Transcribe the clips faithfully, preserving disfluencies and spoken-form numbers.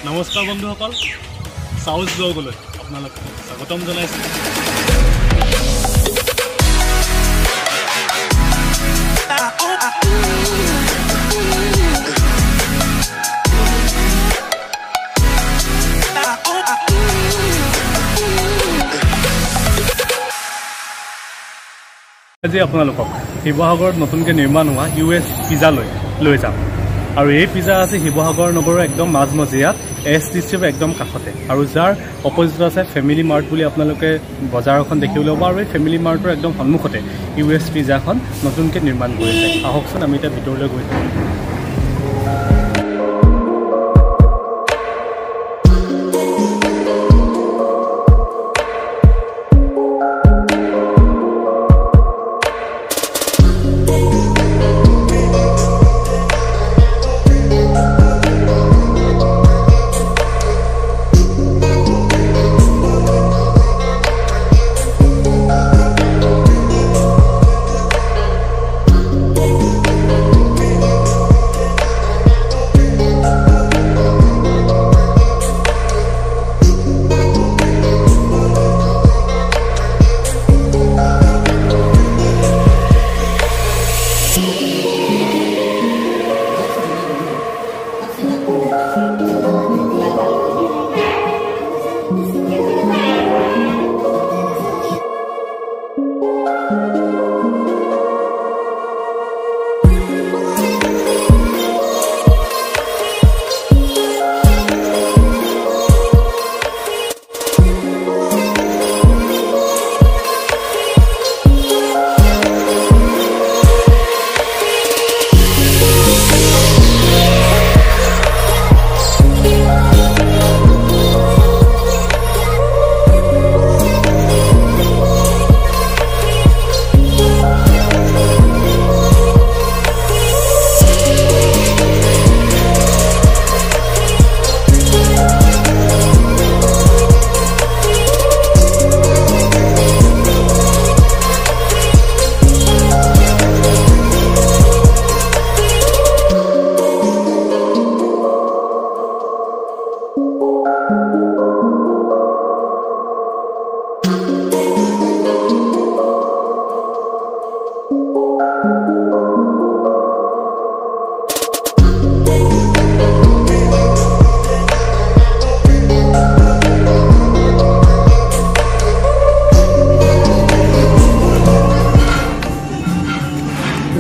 নমস্কাৰ বন্ধুসকল, চাউথ ব্লগলৈ আপোনালোক স্বাগতম জনাইছোঁ। আজি আপোনালোকক শিৱসাগৰত নতুনকৈ নিৰ্মাণ হোৱা ইউ এছ পিজ্জালৈ লৈ যাম। আৰু এই পিজ্জা আছে শিৱসাগৰ নগৰৰ একদম মাজমজিয়াত এছ টি চিৰ একদম কাষতে, আৰু যাৰ অপজিট আছে ফেমিলি মাৰ্ট বুলি আপোনালোকে বজাৰ এখন দেখিবলৈ পাব। আৰু এই ফেমিলি মাৰ্টৰ একদম সন্মুখতে ইউ এছ পিজ্জাখন নতুনকৈ নিৰ্মাণ কৰিছে। আহকচোন আমি এতিয়া ভিতৰলৈ গৈ থাকোঁ।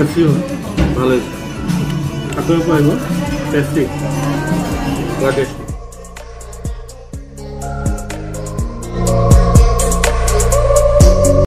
ভালো, টেস্টি, টেস্টি।